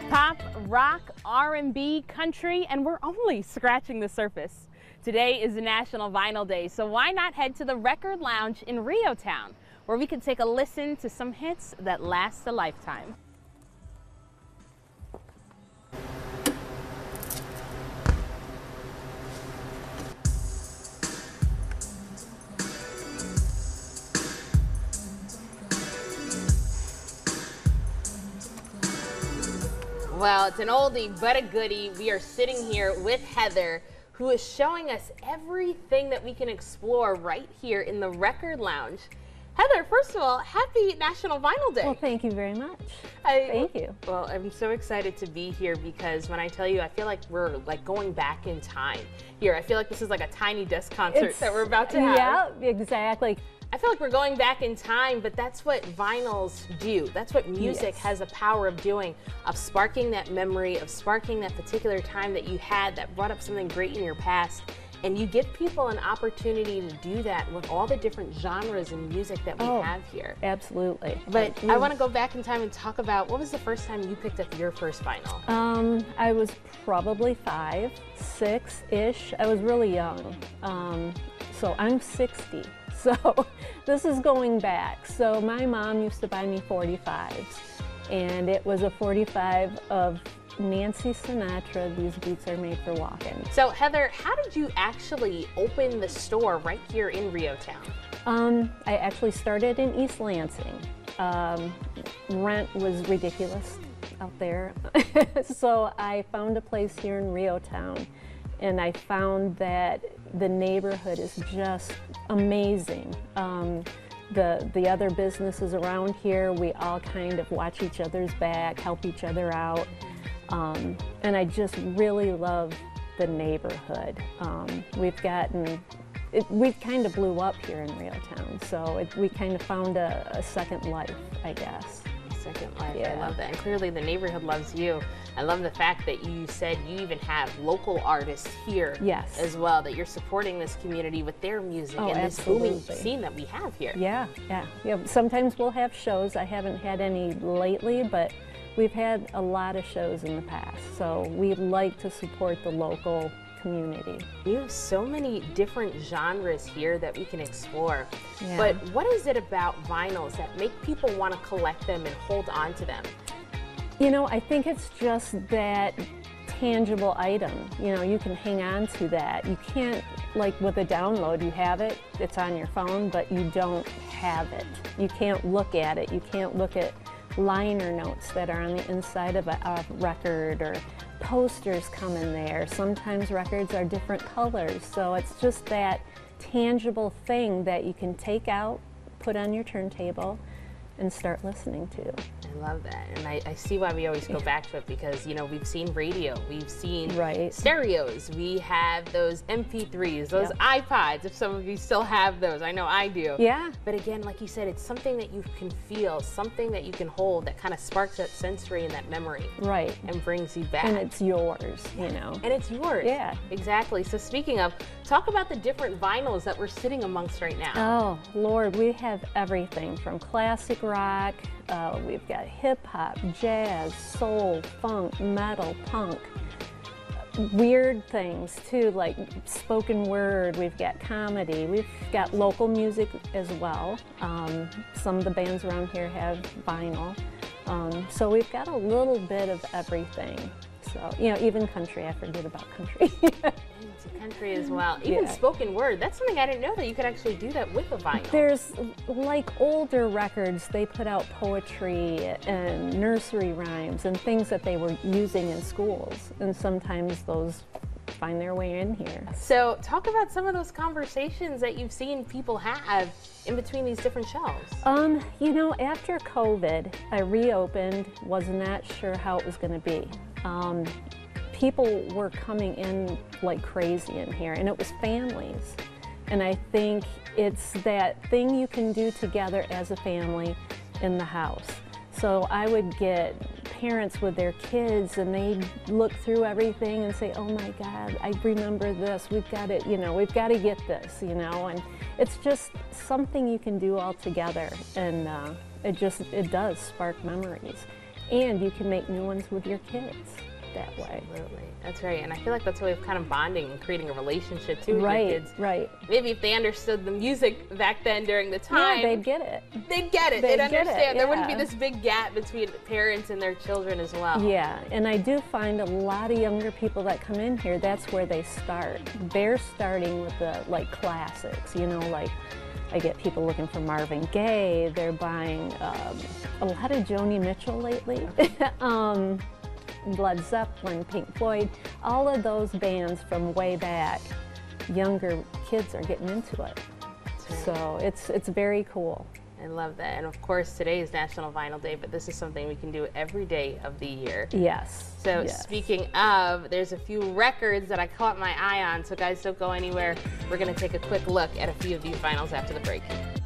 Pop, rock, R&B, country, and we're only scratching the surface. Today is National Vinyl Day, so why not head to the Record Lounge in ReoTown, where we can take a listen to some hits that last a lifetime. Well, it's an oldie but a goodie. We are sitting here with Heather, who is showing us everything that we can explore right here in the Record Lounge. Heather, first of all, happy National Vinyl Day. Well, thank you very much. Thank you. Well, I'm so excited to be here because when I tell you, I feel like we're like going back in time here. I feel like this is like a Tiny Desk concert that we're about to have. Yeah, exactly. I feel like we're going back in time, but that's what vinyls do. That's what music has the power of doing, of sparking that memory, of sparking that particular time that you had that brought up something great in your past. And you give people an opportunity to do that with all the different genres and music that we have here. Absolutely. But I want to go back in time and talk about, what was the first time you picked up your first vinyl? I was probably 5, 6-ish. I was really young. So I'm 60. So this is going back. So my mom used to buy me 45s, and it was a 45 of Nancy Sinatra, These Boots Are Made for Walking. So Heather, how did you actually open the store right here in ReoTown? I actually started in East Lansing. Rent was ridiculous out there. So I found a place here in ReoTown, and I found that the neighborhood is just amazing. The other businesses around here, we all kind of watch each other's back, help each other out. And I just really love the neighborhood. We've kind of blew up here in ReoTown, so we kind of found a second life, I guess. Second life. Yeah. I love that. And clearly the neighborhood loves you. I love the fact that you said you even have local artists here as well, that you're supporting this community with their music and this booming scene that we have here. Yeah. Sometimes we'll have shows. I haven't had any lately, but we've had a lot of shows in the past. So we like to support the local community. You have so many different genres here that we can explore. Yeah. But what is it about vinyls that make people want to collect them and hold on to them? You know, I think it's just that tangible item. You know, you can hang on to that. You can't, like with a download, you have it, it's on your phone, but you don't have it. You can't look at it. You can't look at liner notes that are on the inside of a record, or posters come in there. Sometimes records are different colors, so it's just that tangible thing that you can take out, put on your turntable, and start listening to. I love that, and I see why we always go back to it, because you know, we've seen radio, we've seen stereos, we have those MP3s, those iPods, if some of you still have those. I know I do. Yeah. But again, like you said, it's something that you can feel, something that you can hold, that kind of sparks that sensory and that memory. Right. And brings you back. And it's yours, you know. And it's yours. Yeah. Exactly. So speaking of, talk about the different vinyls that we're sitting amongst right now. Oh, Lord, we have everything from classic rock, we've got hip hop, jazz, soul, funk, metal, punk, weird things too, like spoken word. We've got comedy. We've got local music as well. Some of the bands around here have vinyl. So we've got a little bit of everything. So, you know, even country, I forget about country. Into country as well. Even spoken word, that's something I didn't know, that you could actually do that with a vinyl. There's, like older records, they put out poetry and nursery rhymes and things that they were using in schools. And sometimes those find their way in here. So talk about some of those conversations that you've seen people have in between these different shelves. You know, after COVID, I reopened, was not sure how it was going to be. People were coming in like crazy in here, and it was families. And I think it's that thing you can do together as a family in the house. So I would get parents with their kids, and they'd look through everything and say, oh my God, I remember this, we've got it, you know, we've got to get this, you know, and it's just something you can do all together, and it does spark memories. And you can make new ones with your kids that way. Absolutely. That's right. And I feel like that's a way of kind of bonding and creating a relationship too with your Right, kids. right. Maybe if they understood the music back then during the time. Yeah, they'd get it. They'd get it. They'd They'd get understand. it, There wouldn't be yeah. this big gap between parents and their children as well. Yeah, and I do find a lot of younger people that come in here, that's where they start. They're starting with the like classics, you know, like I get people looking for Marvin Gaye. They're buying a lot of Joni Mitchell lately. Led Zeppelin, Pink Floyd, all of those bands from way back, younger kids are getting into it. Right. So it's very cool. I love that. And of course, today is National Vinyl Day, but this is something we can do every day of the year. Yes. So yes. Speaking of, there's a few records that I caught my eye on. So guys, don't go anywhere. We're going to take a quick look at a few of these vinyls after the break.